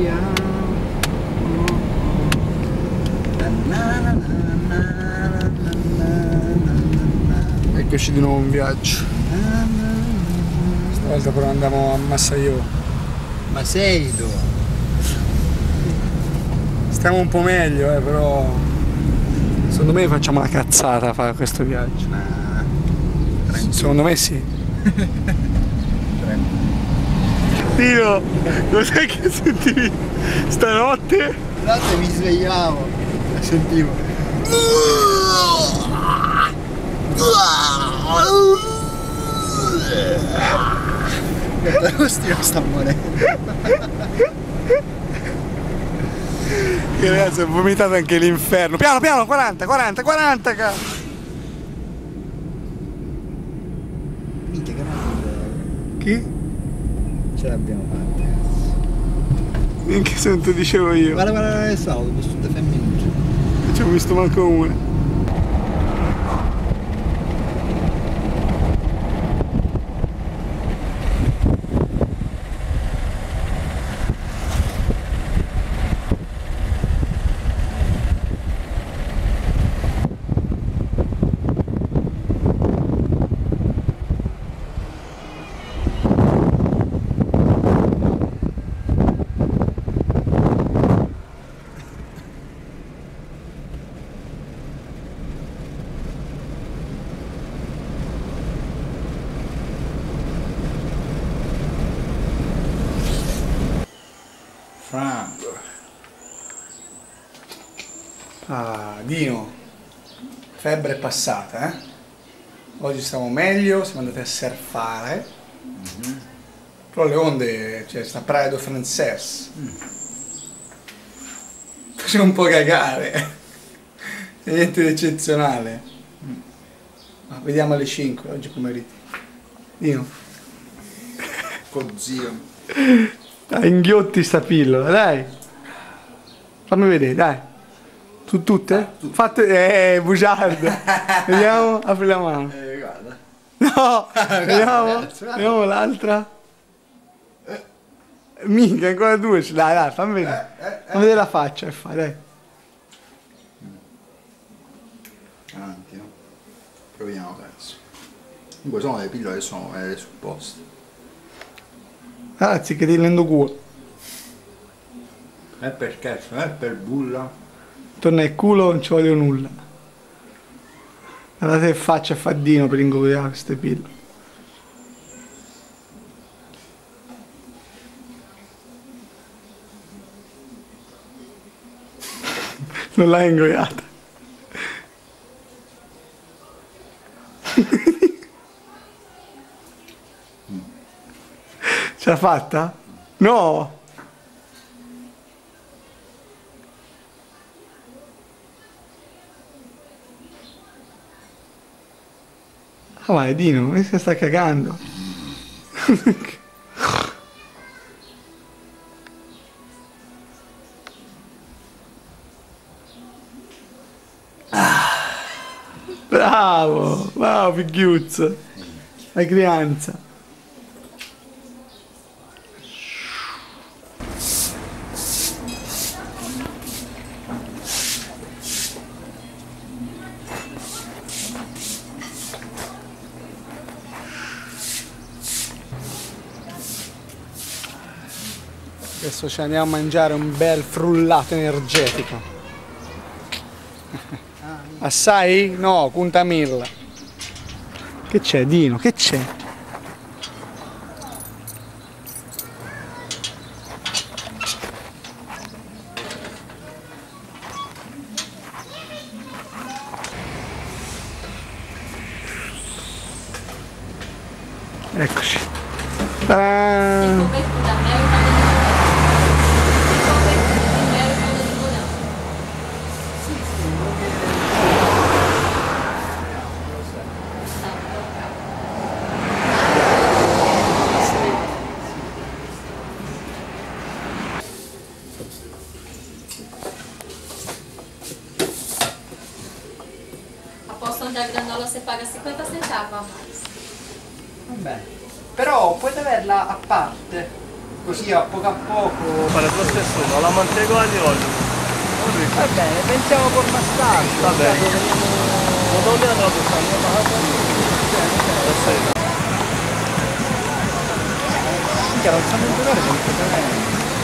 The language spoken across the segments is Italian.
Eccoci di nuovo in viaggio. Stavolta però andiamo a Maceió. Maceió. Stiamo un po' meglio, però secondo me facciamo una cazzata a fare questo viaggio. Secondo me sì. Dio, cos'è che sentivi stanotte? Stanotte mi svegliavo e sentivo. L'ostio sta morendo. Che ragazzi, ho vomitato anche l'inferno. Piano piano, 40, 40, 40 Minchia che grande. Chi? Ce l'abbiamo fatta. In che senso dicevo io? Guarda il sabato, tutte femminucce. Non ci ho visto manco una. Ah, Dino, febbre è passata, eh? Oggi stiamo meglio, siamo andati a surfare. Però le onde, cioè sta Praia do Francés. Facciamo un po' cagare. Niente di eccezionale. Ma vediamo alle 5 oggi pomeriggio. Dino. Zio. Dai, inghiotti sta pillola, dai. Fammi vedere, dai. Su tutte? Fate, bugiardo. Vediamo, apri la mano. Guarda. No, vediamo l'altra. Minchia, ancora due. Dai, fammi vedere. Fammi vedere la faccia, dai. Avanti, no? Proviamo adesso. Comunque sono le pillole che sono le supposte. Ragazzi, che ti rendo culo. È per scherzo, è per bulla. Torna il culo, non ci voglio nulla. Guardate che faccia fa Dino per ingoiare queste pillole. Non l'hai ingoiata. Ce l'ha fatta? No! Ah vai Dino, che si sta cagando. Bravo, bravo figliuzzo. La crianza. Adesso ci andiamo a mangiare un bel frullato energetico. Assai? No, punta milla. Che c'è Dino? Che c'è? Eccoci. Da granola se paga 50 centavos a mais. Vabbè. Però puoi averla a parte. così a poco Fare lo stesso, no? La mantengo ogni volta. va bene, pensiamo con bastardo. Va bene. Non mi ha dato Minchia, non sanno giocare completamente.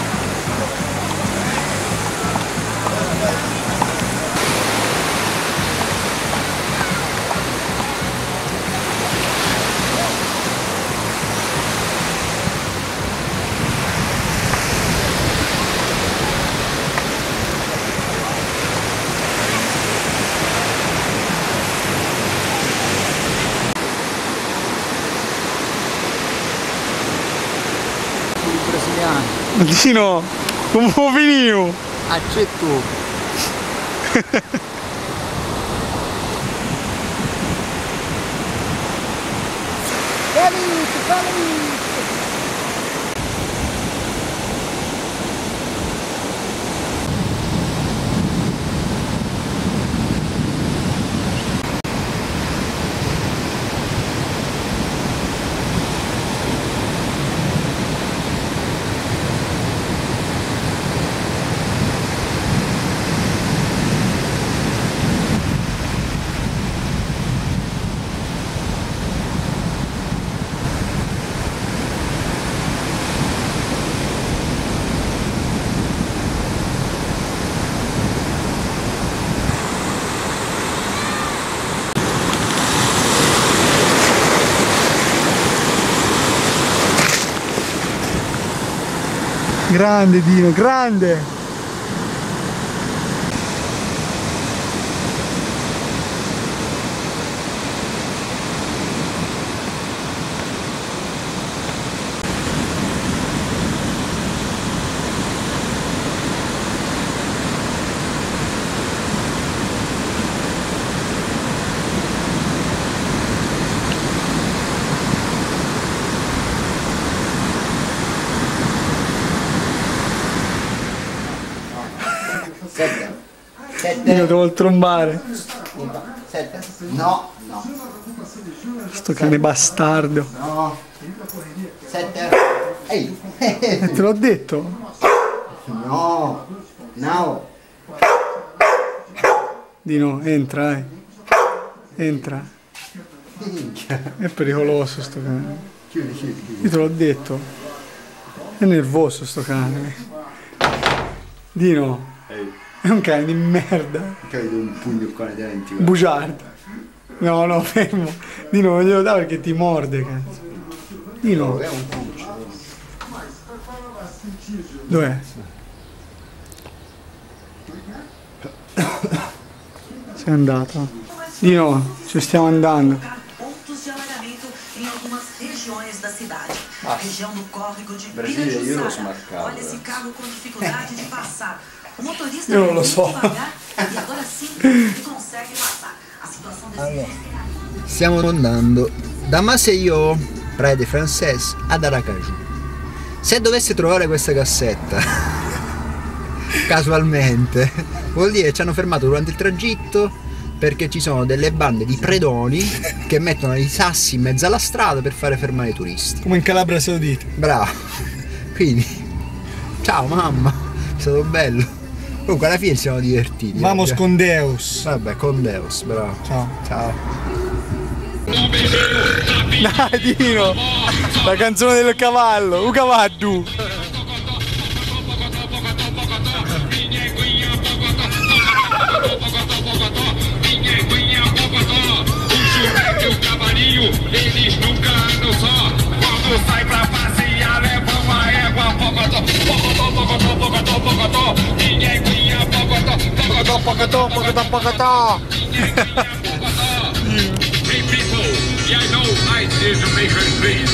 Dino, come finito? Accetto. Grande Dino, grande! Io devo trombare. 7. No, no. Sto cane bastardo. No. 7. Ehi. Te l'ho detto. No. No. Dino, entra, entra. È pericoloso sto cane. Io te l'ho detto. È nervoso sto cane. Dino. È un cane di merda. Capito, un pugno qua nei denti. Bugiardo. No, no, fermo. Dino, non glielo dà perché ti morde, cazzo. Dino. È un pugno. Dov'è? Sei andato. Dino, ci stiamo andando. Brasile, io l'ho smarcato. Io non lo so. Allora, stiamo andando da Maceió, Praia de Francés, ad Aracaju. Se dovesse trovare questa cassetta casualmente, vuol dire che ci hanno fermato durante il tragitto perché ci sono delle bande di predoni che mettono i sassi in mezzo alla strada per fare fermare i turisti. Come in Calabria Saudita. Bravo. Quindi, ciao mamma, è stato bello. Comunque alla fine ci siamo divertiti. Vamos con Deus. Vabbè, con Deus, bravo. Ciao. Ciao. Dai Dino, la canzone del cavallo, un cavallo. O cavalinho, eles nunca andam só. Quando sai pra passear, levam a égua. Pocotó, pocotó, pocotó, pocotó, pocotó. Ninguém ganha pocotó, pocotó, pocotó, pocotó, pocotó. Hey people, yeah, I know I is Jamaican please.